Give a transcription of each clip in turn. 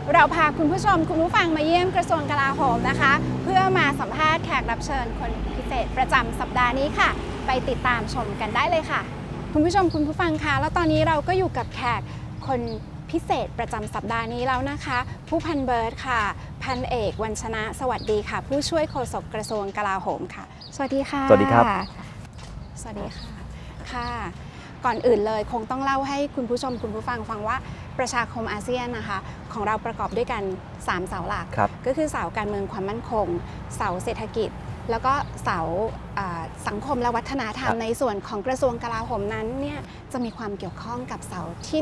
เราพาคุณผู้ชมคุณผู้ฟังมาเยี่ยมกระทรวงกลาโหมนะคะเพื่อมาสัมภาษณ์แขกรับเชิญคนพิเศษประจำสัปดาห์นี้ค่ะไปติดตามชมกันได้เลยค่ะคุณผู้ชมคุณผู้ฟังคะแล้วตอนนี้เราก็อยู่กับแขกคนพิเศษประจำสัปดาห์นี้แล้วนะคะผู้พันเบิร์ตค่ะพันเอกวรรณชนะสวัสดีค่ะผู้ช่วยโฆษกกระทรวงกลาโหมค่ะสวัสดีค่ะสวัสดีครับสวัสดีค่ะค่ะก่อนอื่นเลยคงต้องเล่าให้คุณผู้ชมคุณผู้ฟังฟังว่าประชาคมอาเซียนนะคะของเราประกอบด้วยกัน3เสาหลักก็คือเสาการเมืองความมั่นคงเสาเศรษฐกิจแล้วก็เสาสังคมและวัฒนธรรมในส่วนของกระทรวงกลาโหมนั้นเนี่ยจะมีความเกี่ยวข้องกับเสาที่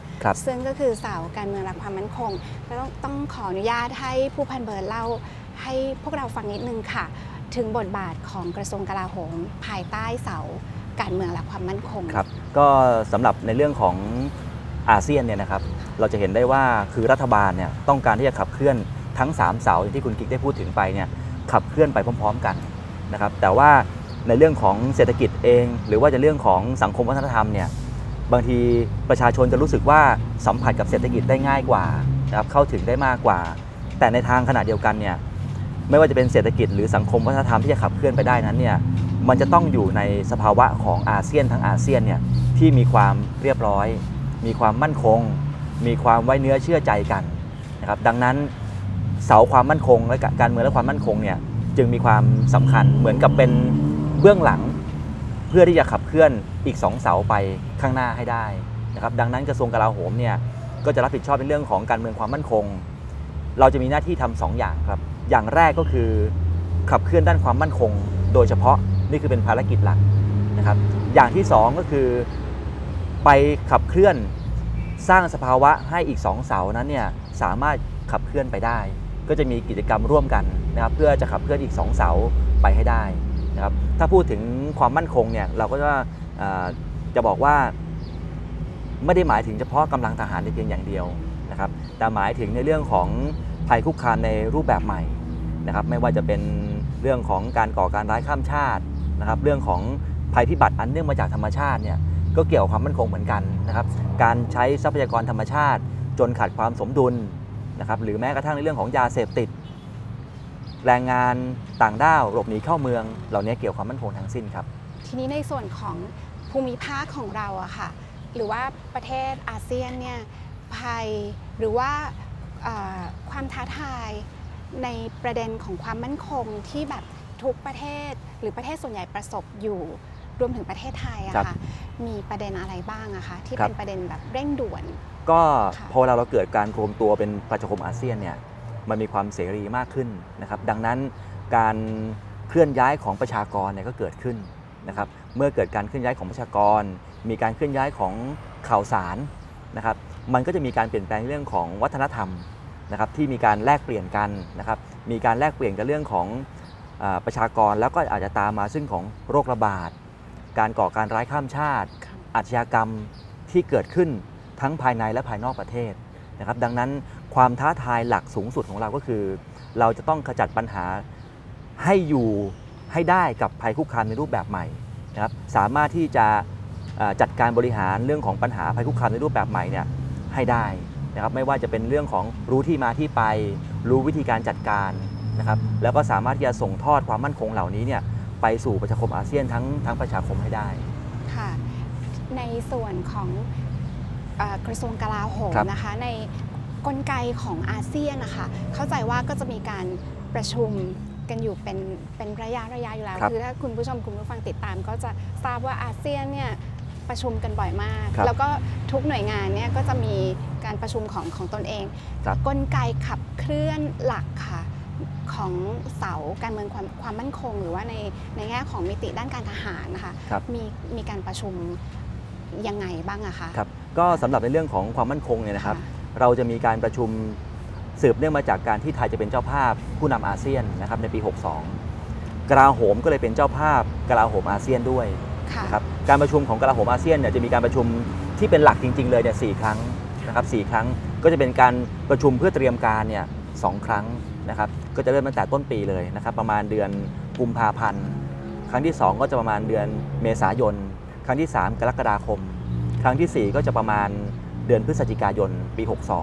1ซึ่งก็คือเสาการเมืองและความมั่นคงก็ต้องขออนุญาตให้ผู้พันเบิร์ตเล่าให้พวกเราฟังนิดนึงค่ะถึงบทบาทของกระทรวงกลาโหมภายใต้เสาการเมืองและความมั่นคงครับก็สำหรับในเรื่องของอาเซียนเนี่ยนะครับเราจะเห็นได้ว่าคือรัฐบาลเนี่ยต้องการที่จะขับเคลื่อนทั้ง3เสาที่คุณกิ๊กได้พูดถึงไปเนี่ยขับเคลื่อนไปพร้อมๆกันนะครับแต่ว่าในเรื่องของเศรษฐกิจเองหรือว่าจะเรื่องของสังคมวัฒนธรรมเนี่ยบางทีประชาชนจะรู้สึกว่าสัมผัสกับเศรษฐกิจได้ง่ายกว่านะครับเข้าถึงได้มากกว่าแต่ในทางขณะเดียวกันเนี่ยไม่ว่าจะเป็นเศรษฐกิจหรือสังคมวัฒนธรรมที่จะขับเคลื่อนไปได้นั้นเนี่ยมันจะต้องอยู่ในสภาวะของอาเซียนทั้งอาเซียนเนี่ยที่มีความเรียบร้อยมีความมั่นคงมีความไว้เนื้อเชื่อใจกันนะครับดังนั้นเสาความมั่นคงและการเมืองและความมั่นคงเนี่ยจึงมีความสำคัญเหมือนกับเป็นเบื้องหลังเพื่อที่จะขับเคลื่อนอีก2เสาไปข้างหน้าให้ได้นะครับดังนั้นกระทรวงกลาโหมเนี่ยก็จะรับผิดชอบในเรื่องของการเมืองความมั่นคงเราจะมีหน้าที่ทำ2อย่างครับอย่างแรกก็คือขับเคลื่อนด้านความมั่นคงโดยเฉพาะนี่คือเป็นภารกิจหลักนะครับอย่างที่2ก็คือไปขับเคลื่อนสร้างสภาวะให้อีก2เสานั้นเนี่ยสามารถขับเคลื่อนไปได้ก็จะมีกิจกรรมร่วมกันนะครับเพื่อจะขับเคลื่อนอีก2เสาไปให้ได้นะครับถ้าพูดถึงความมั่นคงเนี่ยเราก็จะบอกว่าไม่ได้หมายถึงเฉพาะกำลังทหารเพียงอย่างเดียวนะครับแต่หมายถึงในเรื่องของภัยคุกคามในรูปแบบใหม่นะครับไม่ว่าจะเป็นเรื่องของการก่อการร้ายข้ามชาตินะครับเรื่องของภัยพิบัติอันเนื่องมาจากธรรมชาติเนี่ยก็เกี่ยวกับความมั่นคงเหมือนกันนะครับการใช้ทรัพยากรธรรมชาติจนขาดความสมดุลนะครับหรือแม้กระทั่งในเรื่องของยาเสพติดแรงงานต่างด้าวหลบหนีเข้าเมืองเหล่านี้เกี่ยวกับความมั่นคงทั้งสิ้นครับทีนี้ในส่วนของภูมิภาคของเราอะค่ะหรือว่าประเทศอาเซียนเนี่ยภัยหรือว่าความท้าทายในประเด็นของความมั่นคงที่แบบทุกประเทศหรือประเทศส่วนใหญ่ประสบอยู่รวมถึงประเทศไทยอะค่ะมีประเด็นอะไรบ้างอะคะที่เป็นประเด็นแบบเร่งด่วนก็พอเราเกิดการรวมตัวเป็นประชาคมอาเซียนเนี่ยมันมีความเสรีมากขึ้นนะครับดังนั้นการเคลื่อนย้ายของประชากรเนี่ยก็เกิดขึ้นนะครับเมื่อเกิดการเคลื่อนย้ายของประชากรมีการเคลื่อนย้ายของข่าวสารนะครับมันก็จะมีการเปลี่ยนแปลงเรื่องของวัฒนธรรมนะครับที่มีการแลกเปลี่ยนกันนะครับมีการแลกเปลี่ยนกันเรื่องของประชากรแล้วก็อาจจะตามมาซึ่งของโรคระบาดการก่อการร้ายข้ามชาติอาชญากรรมที่เกิดขึ้นทั้งภายในและภายนอกประเทศนะครับดังนั้นความท้าทายหลักสูงสุดของเราก็คือเราจะต้องขจัดปัญหาให้อยู่ให้ได้กับภัยคุกคามในรูปแบบใหม่นะครับสามารถที่จะจัดการบริหารเรื่องของปัญหาภัยคุกคามในรูปแบบใหม่เนี่ยให้ได้นะครับไม่ว่าจะเป็นเรื่องของรู้ที่มาที่ไปรู้วิธีการจัดการนะครับแล้วก็สามารถที่จะส่งทอดความมั่นคงเหล่านี้เนี่ยไปสู่ประชาคมอาเซียนทั้งประชาคมให้ได้ค่ะในส่วนของกระทรวงกลาโหมนะคะในกลไกของอาเซียนนะคะเข้าใจว่าก็จะมีการประชุมกันอยู่เป็นระยะอยู่แล้วคือถ้าคุณผู้ชมคุณผู้ฟังติดตามก็จะทราบว่าอาเซียนเนี่ยประชุมกันบ่อยมากแล้วก็ทุกหน่วยงานเนี่ยก็จะมีการประชุมของตนเองกลไกขับเคลื่อนหลักค่ะของเสาการเมืองความมั่นคงหรือว่าในแง่ของมิติด้านการทหารนะคะมีการประชุมยังไงบ้างอะคะครับก็สำหรับในเรื่องของความมั่นคงเนี่ยนะครับเราจะมีการประชุมสืบเนื่องมาจากการที่ไทยจะเป็นเจ้าภาพผู้นำอาเซียนนะครับในปี62กลาโหมก็เลยเป็นเจ้าภาพกลาโหมอาเซียนด้วยนะครับการประชุมของกลาโหมอาเซียนเนี่ยจะมีการประชุมที่เป็นหลักจริงๆเลยเนี่ย4 ครั้งนะครับ4 ครั้งก็จะเป็นการประชุมเพื่อเตรียมการเนี่ย2 ครั้งนะครับก็จะเริ่มตั้งแต่ต้นปีเลยนะครับประมาณเดือนกุมภาพันธ์ครั้งที่2ก็จะประมาณเดือนเมษายนครั้งที่3กรกฎาคมครั้งที่4ก็จะประมาณเดือนพฤศจิกายนปี62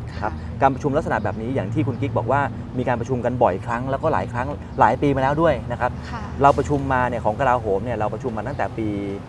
ครับการประชุมลักษณะแบบนี้อย่างที่คุณกิ๊กบอกว่ามีการประชุมกันบ่อยครั้งแล้วก็หลายครั้งหลายปีมาแล้วด้วยนะครับเราประชุมมาเนี่ยของกลาโหมเนี่ยเราประชุมมาตั้งแต่ปี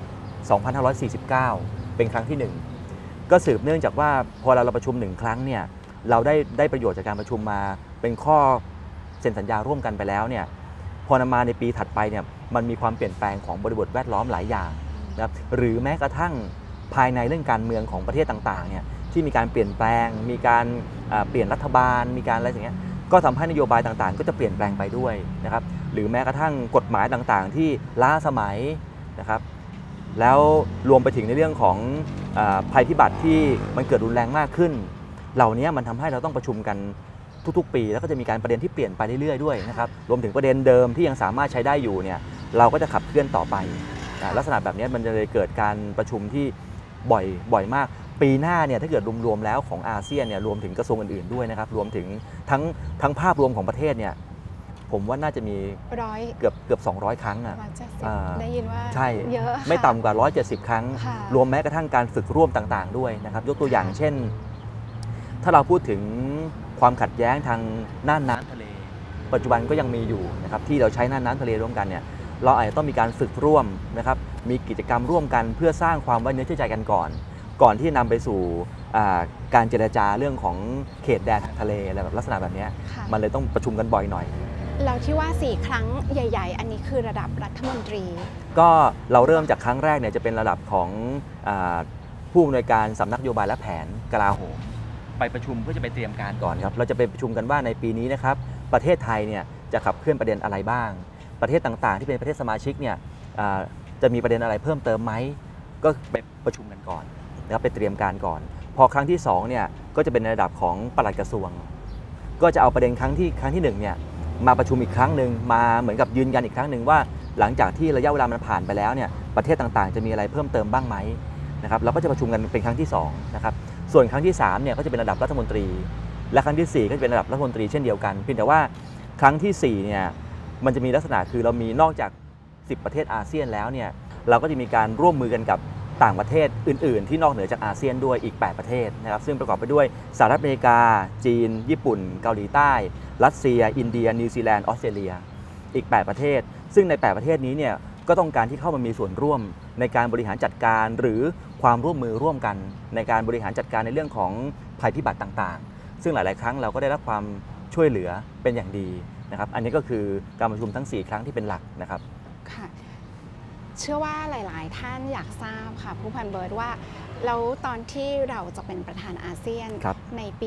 2549 เป็นครั้งที่ 1ก็สืบเนื่องจากว่าพอเราประชุม1ครั้งเนี่ยเราได้ประโยชน์จากการประชุมมาเป็นข้อเซ็นสัญญาร่วมกันไปแล้วเนี่ยพอนำมาในปีถัดไปเนี่ยมันมีความเปลี่ยนแปลงของบริบทแวดล้อมหลายอย่างนะครับหรือแม้กระทั่งภายในเรื่องการเมืองของประเทศต่างๆเนี่ยที่มีการเปลี่ยนแปลงมีการเปลี่ยนรัฐบาลมีการอะไรอย่างเงี้ยก็ทำให้นโยบายต่างๆก็จะเปลี่ยนแปลงไปด้วยนะครับหรือแม้กระทั่งกฎหมายต่างๆที่ล้าสมัยนะครับแล้วรวมไปถึงในเรื่องของภัยพิบัติที่มันเกิดรุนแรงมากขึ้นเหล่านี้มันทำให้เราต้องประชุมกันทุกๆปีแล้วก็จะมีการประเด็นที่เปลี่ยนไปเรื่อยๆด้วยนะครับรวมถึงประเด็นเดิมที่ยังสามารถใช้ได้อยู่เนี่ยเราก็จะขับเคลื่อนต่อไปลักษณะแบบนี้มันจะเลยเกิดการประชุมที่บ่อยมากปีหน้าเนี่ยถ้าเกิดรวมๆแล้วของอาเซียนเนี่ยรวมถึงกระทรวงอื่นๆด้วยนะครับรวมถึงทั้งภาพรวมของประเทศเนี่ยผมว่าน่าจะมีเกือบ200 ครั้งอ่ะได้ยินว่าใช่เยอะไม่ต่ำกว่า170 ครั้งรวมแม้กระทั่งการฝึกร่วมต่างๆด้วยนะครับยกตัวอย่างเช่นถ้าเราพูดถึงความขัดแย้งทางน่านน้ำทะเลปัจจุบันก็ยังมีอยู่นะครับที่เราใช้น่านน้ำทะเลร่วมกันเนี่ยเราอาจจะต้องมีการฝึกร่วมนะครับมีกิจกรรมร่วมกันเพื่อสร้างความไว้เนื้อเชื่อใจกันก่อนที่นำไปสู่การเจรจาเรื่องของเขตแดนทางทะเลอะไรแบบลักษณะแบบนี้มันเลยต้องประชุมกันบ่อยหน่อยเราที่ว่า4ครั้งใหญ่ๆอันนี้คือระดับรัฐมนตรีก็เราเริ่มจากครั้งแรกเนี่ยจะเป็นระดับของผู้อำนวยการสำนักนโยบายและแผนกลาโหมไปประชุมเพื่อจะไปเตรียมการก่อนครับเราจะไปประชุมกันว่าในปีนี้นะครับประเทศไทยเนี่ยจะขับเคลื่อนประเด็นอะไรบ้างประเทศต่างๆที่เป็นประเทศสมาชิกเนี่ยจะมีประเด็นอะไรเพิ่มเติมไหมก็ไปประชุมกันก่อนนะครับไปเตรียมการก่อนพอครั้งที่2เนี่ยก็จะเป็นในระดับของปลัดกระทรวงก็จะเอาประเด็นครั้งที่1เนี่ยมาประชุมอีกครั้งหนึ่งมาเหมือนกับยืนยันอีกครั้งหนึ่งว่าหลังจากที่ระยะเวลามันผ่านไปแล้วเนี่ยประเทศต่างๆจะมีอะไรเพิ่มเติมบ้างไหมนะครับเราก็จะประชุมกันเป็นครั้งที่2นะครับส่วนครั้งที่3เนี่ยก็จะเป็นระดับรัฐมนตรีและครั้งที่4ก็จะเป็นระดับรัฐมนตรีเช่นเดียวกันเพียงแต่ว่าครั้งที่4เนี่ยมันจะมีลักษณะคือเรามีนอกจาก10ประเทศอาเซียนแล้วเนี่ยเราก็จะมีการร่วมมือกันกับต่างประเทศอื่นๆที่นอกเหนือจากอาเซียนด้วยอีก8ประเทศนะครับซึ่งประกอบไปด้วยสหรัฐอเมริกาจีนญี่ปุ่นเกาหลีใต้รัสเซียอินเดียนิวซีแลนด์ออสเตรเลียอีก8ประเทศซึ่งใน8ประเทศนี้เนี่ยก็ต้องการที่เข้ามามีส่วนร่วมในการบริหารจัดการหรือความร่วมมือร่วมกันในการบริหารจัดการในเรื่องของภัยพิบัติต่างๆซึ่งหลายๆครั้งเราก็ได้รับความช่วยเหลือเป็นอย่างดีนะครับอันนี้ก็คือการประชุมทั้ง4ครั้งที่เป็นหลักนะครับค่ะเชื่อว่าหลายๆท่านอยากทราบค่ะผู้พันเบิร์ตว่าแล้วตอนที่เราจะเป็นประธานอาเซียนในปี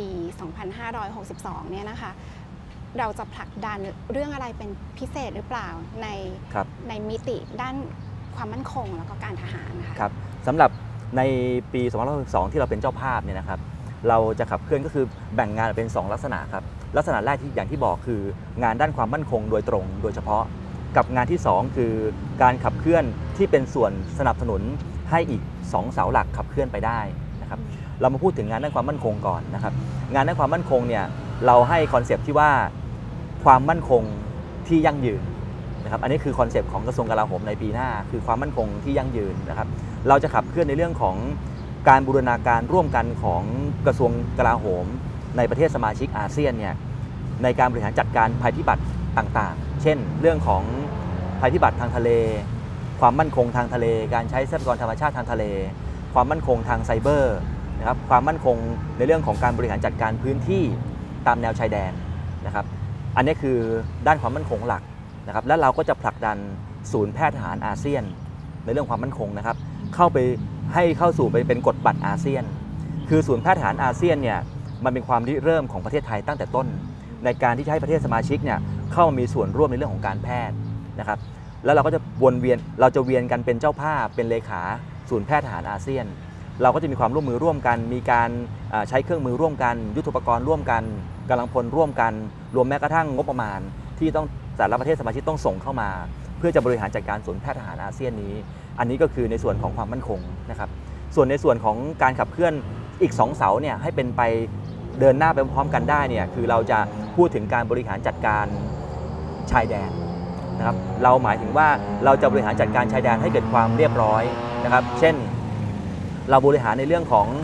2562 เนี่ยนะคะเราจะผลักดันเรื่องอะไรเป็นพิเศษหรือเปล่าในมิติด้านความมั่นคงแล้วก็การทหารค่ะครับสำหรับในปี 2562 ที่เราเป็นเจ้าภาพเนี่ยนะครับเราจะขับเคลื่อนก็คือแบ่งงานเป็น2ลักษณะครับลักษณะแรกที่อย่างที่บอกคืองานด้านความมั่นคงโดยตรงโดยเฉพาะกับงานที่2คือการขับเคลื่อนที่เป็นส่วนสนับสนุนให้อีก2เสาหลักขับเคลื่อนไปได้นะครับเรามาพูดถึงงานด้านความมั่นคงก่อนนะครับงานด้านความมั่นคงเนี่ยเราให้คอนเซปต์ที่ว่าความมั่นคงที่ยั่งยืนนะครับอันนี้คือคอนเซปต์ของกระทรวงกลาโหมในปีหน้าคือความมั่นคงที่ยั่งยืนนะครับเราจะขับเคลื่อนในเรื่องของการบูรณาการร่วมกันของกระทรวงกลาโหมในประเทศสมาชิกอาเซียนเนี่ยในการบริหารจัดการภัยพิบัติต่างๆเช่นเรื่องของภัยพิบัติทางทะเลความมั่นคงทางทะเลการใช้ทรัพยากรธรรมชาติทางทะเลความมั่นคงทางไซเบอร์นะครับความมั่นคงในเรื่องของการบริหารจัดการพื้นที่ตามแนวชายแดนนะครับอันนี้คือด้านความมั่นคงหลักนะครับและเราก็จะผลักดันศูนย์แพทย์ทหารอาเซียนในเรื่องความมั่นคงนะครับเข้าสู่ไปเป็นกฎบัตรอาเซียนคือศูนย์แพทย์ทหารอาเซียนเนี่ยมันเป็นความริเริ่มของประเทศไทยตั้งแต่ต้นในการที่จะให้ประเทศสมาชิกเนี่ยเข้ามามีส่วนร่วมในเรื่องของการแพทย์นะครับแล้วเราก็จะเวียนกันเป็นเจ้าภาพเป็นเลขาศูนย์แพทย์ทหารอาเซียนเราก็จะมีความร่วมมือร่วมกันมีการใช้เครื่องมือร่วมกันยุทโธปกรณ์ร่วมกันกำลังพลร่วมกันรวมแม้กระทั่งงบประมาณที่ต้องแต่ละประเทศสมาชิกต้องส่งเข้ามาเพื่อจะบริหารจัดการศูนย์แพทย์ทหารอาเซียนนี้อันนี้ก็คือในส่วนของความมั่นคงนะครับส่วนในส่วนของการขับเคลื่อนอีก2เสาเนี่ยให้เป็นไปเดินหน้าไปพร้อมกันได้เนี่ยคือเราจะพูดถึงการบริหารจัดการชายแดนนะครับเราหมายถึงว่าเราจะบริหารจัดการชายแดนให้เกิดความเรียบร้อยนะครับเช่นเราบริหารในเรื่องของ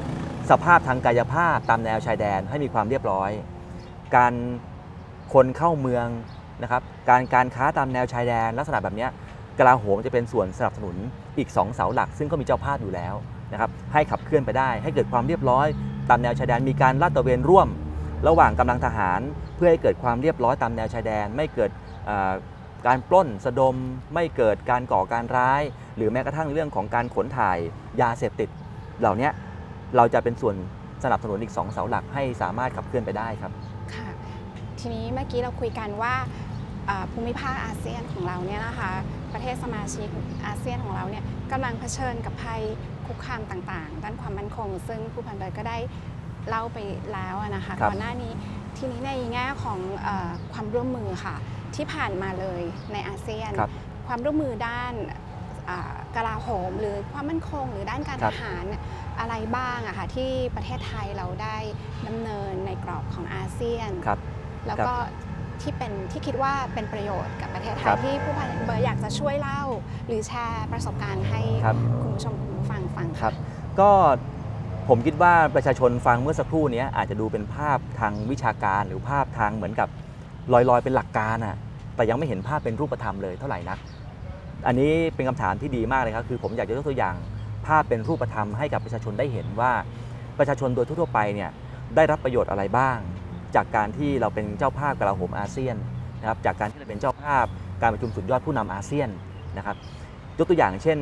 สภาพทางกายภาพตามแนวชายแดนให้มีความเรียบร้อยการคนเข้าเมืองนะครับการค้าตามแนวชายแดนลักษณะแบบนี้กลาโหมจะเป็นส่วนสนับสนุนอีก2เสาหลักซึ่งก็มีเจ้าภาพอยู่แล้วนะครับให้ขับเคลื่อนไปได้ให้เกิดความเรียบร้อยตามแนวชายแดนมีการลาดตระเวนร่วมระหว่างกำลังทหารเพื่อให้เกิดความเรียบร้อยตามแนวชายแดนไม่เกิดการปล้นสะดมไม่เกิดการก่อการร้ายหรือแม้กระทั่งเรื่องของการขนถ่ายยาเสพติดเหล่านี้เราจะเป็นส่วนสนับสนุนอีก2เสาหลักให้สามารถขับเคลื่อนไปได้ครับค่ะทีนี้เมื่อกี้เราคุยกันว่าภูมิภาคอาเซียนของเราเนี่ยนะคะประเทศสมาชิกอาเซียนของเราเนี่ยกำลังเผชิญกับภัยคุกคามต่างๆด้านความมั่นคงซึ่งผู้พันเบิร์ดก็ได้เล่าไปแล้วนะคะก่อนหน้านี้ทีนี้ในแง่ของความร่วมมือค่ะที่ผ่านมาเลยในอาเซียนความร่วมมือด้านกลาโหมหรือความมั่นคงหรือด้านการทหารอะไรบ้างอะค่ะที่ประเทศไทยเราได้ดำเนินในกรอบของอาเซียนแล้วก็ที่คิดว่าเป็นประโยชน์กับประเทศไทยที่ผู้พันเบิร์ดอยากจะช่วยเล่าหรือแชร์ประสบการณ์ให้คุณผู้ชมคุณผู้ฟังฟังครับก็ผมคิดว่าประชาชนฟังเมื่อสักครู่นี้อาจจะดูเป็นภาพทางวิชาการหรือภาพทางเหมือนกับลอยๆเป็นหลักการอะแต่ยังไม่เห็นภาพเป็นรูปธรรมเลยเท่าไหร่นักอันนี้เป็นคำถามที่ดีมากเลยครับคือผมอยากจะยกตัวอย่างภาพเป็นรูปธรรมให้กับประชาชนได้เห็นว่าประชาชนโดยทั่วไปเนี่ยได้รับประโยชน์อะไรบ้างจากการที่เราเป็นเจ้าภาพกลาโหมอาเซียนนะครับจากการที่เราเป็นเจ้าภาพการประชุมสุดยอดผู้นำอาเซียนนะครับยกตัวอย่างเช่น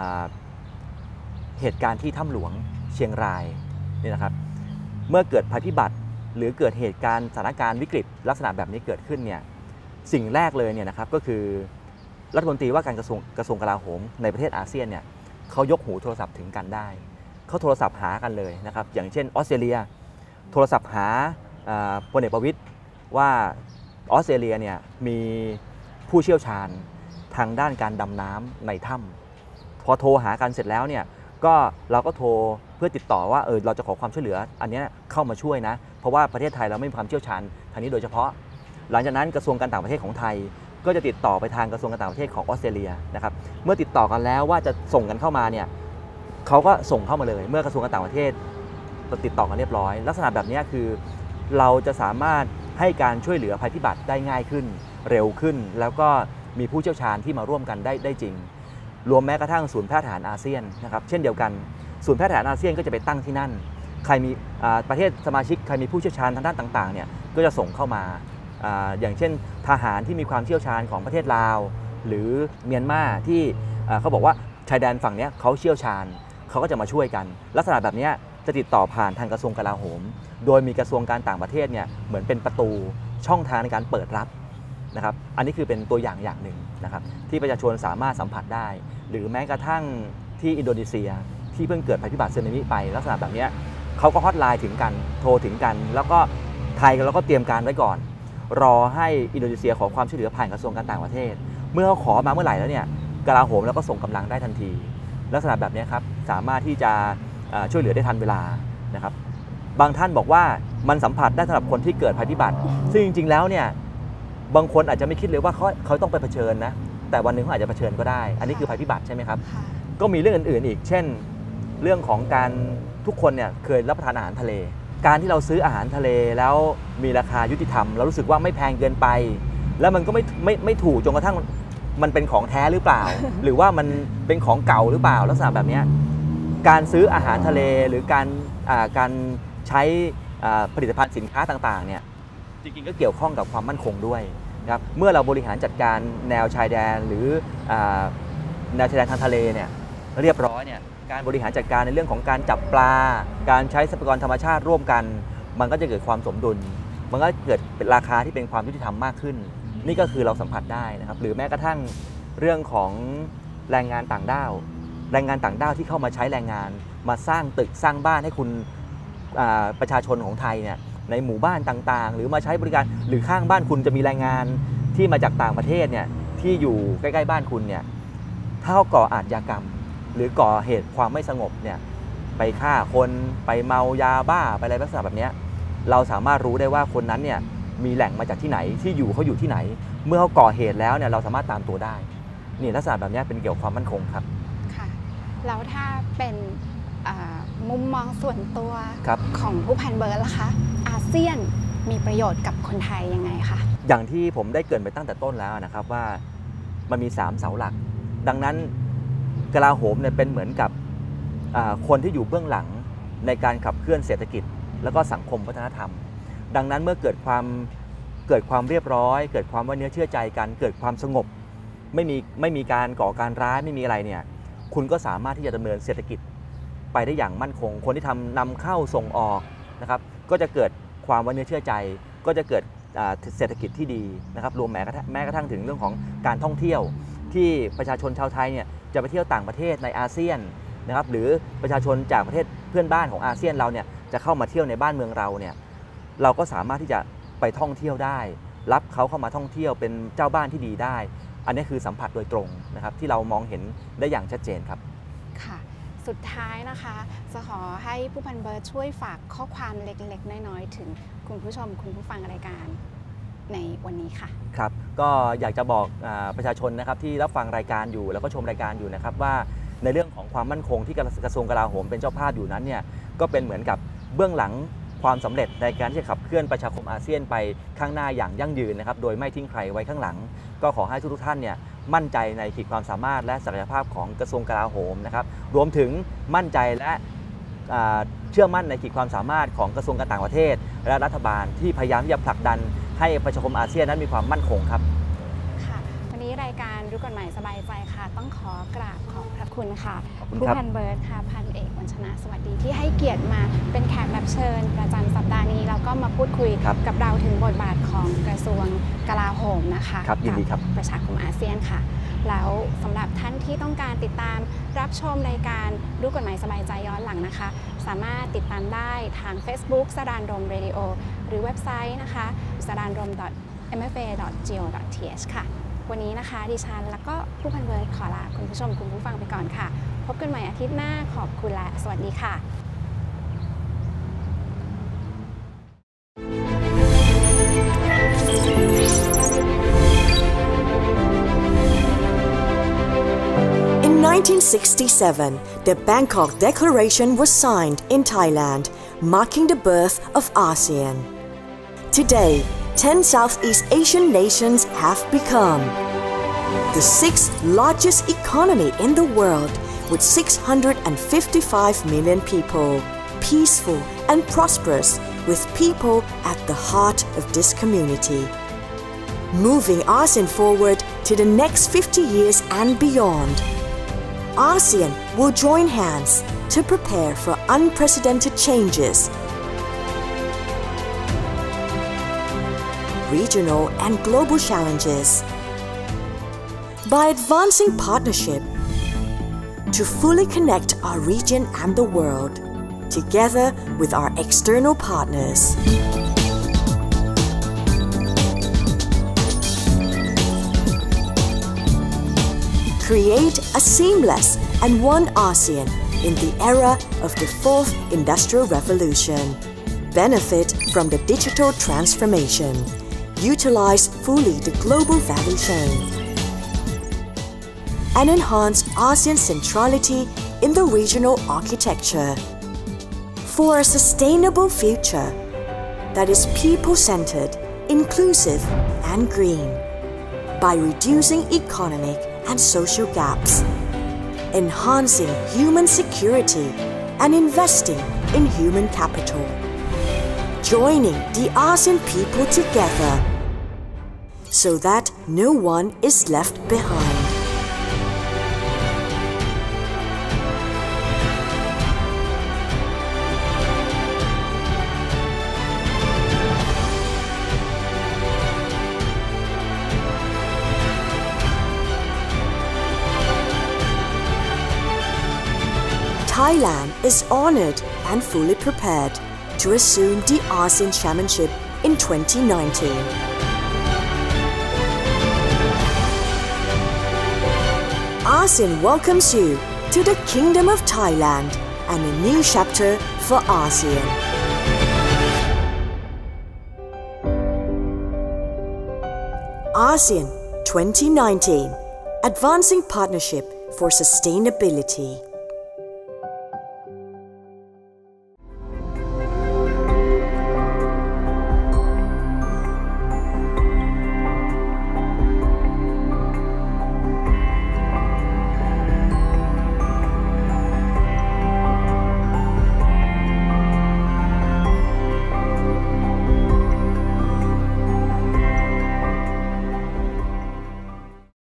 เหตุการณ์ที่ถ้ำหลวงเชียงรายนี่นะครับเมื่อเกิดภัยพิบัติหรือเกิดเหตุการณ์สถานการณ์วิกฤตลักษณะแบบนี้เกิดขึ้นเนี่ยสิ่งแรกเลยเนี่ยนะครับก็คือรัฐมนตรีว่าการกระทรวงกลาโหมในประเทศอาเซียนเนี่ยเขายกหูโทรศัพท์ถึงกันได้เขาโทรศัพท์หากันเลยนะครับอย่างเช่นออสเตรเลียโทรศัพท์หาพลเอกประวิตรว่าออสเตรเลียเนี่ยมีผู้เชี่ยวชาญทางด้านการดำน้ำในถ้ำพอโทรหากันเสร็จแล้วเนี่ยก็เราก็โทรเพื่อติดต่อว่าเราจะขอความช่วยเหลืออันนี้เข้ามาช่วยนะเพราะว่าประเทศไทยเราไม่มีความเชี่ยวชาญทางนี้โดยเฉพาะหลังจากนั้นกระทรวงการต่างประเทศของไทยก็จะติดต่อไปทางกระทรวงการต่างประเทศของออสเตรเลียนะครับเมื่อติดต่อกันแล้วว่าจะส่งกันเข้ามาเนี่ยเขาก็ส่งเข้ามาเลยเมื่อกระทรวงการต่างประเทศติดต่อกันเรียบร้อยลักษณะแบบนี้คือเราจะสามารถให้การช่วยเหลือภัยพิบัติได้ง่ายขึ้นเร็วขึ้นแล้วก็มีผู้เชี่ยวชาญที่มาร่วมกันได้จริงรวมแม้กระทั่งศูนย์แพทย์ทหารอาเซียนนะครับเช่นเดียวกันศูนย์แพทย์ทหารอาเซียนก็จะไปตั้งที่นั่นใครมีประเทศสมาชิกใครมีผู้เชี่ยวชาญทางด้านต่างๆเนี่ยก็จะส่งเข้ามาอย่างเช่นทหารที่มีความเชี่ยวชาญของประเทศลาวหรือเมียนมาที่เขาบอกว่าชายแดนฝั่งนี้เขาเชี่ยวชาญเขาก็จะมาช่วยกันลักษณะแบบนี้จะติดต่อผ่านทางกระทรวงกลาโหมโดยมีกระทรวงการต่างประเทศเนี่ยเหมือนเป็นประตูช่องทางในการเปิดรับนะครับอันนี้คือเป็นตัวอย่างหนึ่งนะครับที่ประชาชนสามารถสัมผัสได้หรือแม้กระทั่งที่อินโดนีเซียที่เพิ่งเกิดภัยพิบัติสึนามิไปลักษณะแบบนี้เขาก็ฮอตไลน์ถึงกันโทรถึงกันแล้วก็ไทยเราก็เตรียมการไว้ก่อนรอให้อินโดนีเซียขอความช่วยเหลือผ่านกระทรวงการต่างประเทศเมื่อเขาขอมาเมื่อไหร่แล้วเนี่ยกลาโหมแล้วก็ส่งกำลังได้ทันทีลักษณะแบบนี้ครับสามารถที่จะช่วยเหลือได้ทันเวลานะครับบางท่านบอกว่ามันสัมผัสได้สำหรับคนที่เกิดภัยพิบัติซึ่งจริงๆแล้วเนี่ยบางคนอาจจะไม่คิดเลยว่าเขาต้องไปเผชิญนะแต่วันหนึ่งเขาอาจจะเผชิญก็ได้อันนี้คือภัยพิบัติใช่ไหมครับก็มีเรื่องอื่นๆอีกเช่นเรื่องของการทุกคนเนี่ยเคยรับประทานอาหารทะเลการที่เราซื้ออาหารทะเลแล้วมีราคายุติธรรมเรารู้สึกว่าไม่แพงเกินไปแล้วมันก็ไม่ถูกจนกระทั่งมันเป็นของแท้หรือเปล่า หรือว่ามันเป็นของเก่าหรือเปล่าลักษณะแบบนี้การซื้ออาหารทะเลหรือการใช้ผลิตภัณฑ์สินค้าต่างๆเนี่ยจริงๆก็เกี่ยวข้องกับความมั่นคงด้วยนะครับเมื่อเราบริหารจัดการแนวชายแดนหรือแนวชายแดนทางทะเลเนี่ยเรียบร้อยเนี่ยการบริหารจัดการในเรื่องของการจับปลาการใช้ทรัพยากรธรรมชาติร่วมกันมันก็จะเกิดความสมดุลมันก็เกิดเป็นราคาที่เป็นความยุติธรรมมากขึ้นนี่ก็คือเราสัมผัสได้นะครับหรือแม้กระทั่งเรื่องของแรงงานต่างด้าวที่เข้ามาใช้แรงงานมาสร้างตึกสร้างบ้านให้คุณประชาชนของไทยเนี่ยในหมู่บ้านต่างๆหรือมาใช้บริการหรือข้างบ้านคุณจะมีแรงงานที่มาจากต่างประเทศเนี่ยที่อยู่ใกล้ๆบ้านคุณเนี่ยถ้าเขาก่ออาชญากรรมหรือก่อเหตุความไม่สงบเนี่ยไปฆ่าคนไปเมายาบ้าไปอะไรลักษณะแบบนี้เราสามารถรู้ได้ว่าคนนั้นเนี่ยมีแหล่งมาจากที่ไหนที่อยู่เขาอยู่ที่ไหนเมื่อเขาก่อเหตุแล้วเนี่ยเราสามารถตามตัวได้นี่ลักษณะแบบนี้เป็นเกี่ยวกับความมั่นคงครับค่ะแล้วถ้าเป็นมุมมองส่วนตัวของผู้พันเบิร์ดล่ะคะอาเซียนมีประโยชน์กับคนไทยยังไงคะอย่างที่ผมได้เกริ่นไปตั้งแต่ต้นแล้วนะครับว่ามันมี3เสาหลักดังนั้นกลาโหมเนี่ยเป็นเหมือนกับคนที่อยู่เบื้องหลังในการขับเคลื่อนเศรษฐกิจแล้วก็สังคมวัฒนธรรมดังนั้นเมื่อเกิดความเรียบร้อยเกิดความไว้เนื้อเชื่อใจกันเกิดความสงบไม่มีการก่อการร้ายไม่มีอะไรเนี่ยคุณก็สามารถที่จะดำเนินเศรษฐกิจไปได้อย่างมั่นคงคนที่นำเข้าส่งออกนะครับก็จะเกิดความไว้เนื้อเชื่อใจก็จะเกิดเศรษฐกิจที่ดีนะครับรวมแม้กระทั่งถึงเรื่องของการท่องเที่ยวที่ประชาชนชาวไทยเนี่ยจะไปเที่ยวต่างประเทศในอาเซียนนะครับหรือประชาชนจากประเทศเพื่อนบ้านของอาเซียนเราเนี่ยจะเข้ามาเที่ยวในบ้านเมืองเราเนี่ยเราก็สามารถที่จะไปท่องเที่ยวได้รับเขาเข้ามาท่องเที่ยวเป็นเจ้าบ้านที่ดีได้อันนี้คือสัมผัสโดยตรงนะครับที่เรามองเห็นได้อย่างชัดเจนครับค่ะสุดท้ายนะคะจะขอให้ผู้พันเบิร์ดช่วยฝากข้อความเล็กๆน้อยๆถึงคุณผู้ชมคุณผู้ฟังรายการในวันนี้ค่ะครับก็อยากจะบอกประชาชนนะครับที่รับฟังรายการอยู่แล้วก็ชมรายการอยู่นะครับว่าในเรื่องของความมั่นคงที่กระทรวงกลาโหมเป็นเจ้าภาพอยู่นั้นเนี่ยก็เป็นเหมือนกับเบื้องหลังความสำเร็จในการที่จะขับเคลื่อนประชาคมอาเซียนไปข้างหน้าอย่างยั่งยืนนะครับโดยไม่ทิ้งใครไว้ข้างหลังก็ขอให้ทุกท่านเนี่ยมั่นใจในขีดความสามารถและศักยภาพของกระทรวงกลาโหมนะครับรวมถึงมั่นใจและเชื่อมั่นในขีดความสามารถของกระทรวงการต่างประเทศและรัฐบาลที่พยายามที่จะผลักดันให้ประชาคมอาเซียนนั้นมีความมั่นคงครับค่ะวันนี้รายการรู้กฎหมายสบายใจค่ะต้องขอกราบขอบพระคุณค่ะผู้พันเบิร์ดค่ะพันเอกวัญชนะสวัสดีที่ให้เกียรติมาเป็นแขกรับเชิญประจำสัปดาห์นี้แล้วก็มาพูดคุยกับเราถึงบทบาทของกระทรวงกลาโหมนะคะกับประชาคมอาเซียนค่ะแล้วสำหรับท่านที่ต้องการติดตามรับชมรายการรู้กฎหมายสบายใจย้อนหลังนะคะสามารถติดตามได้ทาง Facebook สรานรม Radio หรือเว็บไซต์นะคะsaranrom.mfa.go.th ค่ะวันนี้นะคะดิฉันแล้วก็ผู้พันเบิร์ดขอลาคุณผู้ชมคุณผู้ฟังไปก่อนค่ะพบกันใหม่อาทิตย์หน้าขอบคุณและสวัสดีค่ะ In 1967, the Bangkok Declaration was signed in Thailand, marking the birth of ASEAN. Today, 10 Southeast Asian nations have become the 6th largest economy in the world with 655 million people, peaceful and prosperous with people at the heart of this community. Moving ASEAN forward to the next 50 years and beyond, ASEAN will join hands to prepare for unprecedented changes, regional and global challenges, by advancing partnership to fully connect our region and the world, together with our external partners. Create a seamless and one ASEAN in the era of the 4th Industrial Revolution. Benefit from the digital transformation. Utilize fully the global value chain. And enhance ASEAN's centrality in the regional architecture. For a sustainable future that is people-centered, inclusive and green. By reducing economic and social gaps, enhancing human security and investing in human capital, joining the ASEAN people together so that no one is left behind. Thailand is honored and fully prepared to assume the ASEAN Chairmanship in 2019. ASEAN welcomes you to the Kingdom of Thailand and a new chapter for ASEAN. ASEAN 2019 Advancing Partnership for Sustainability.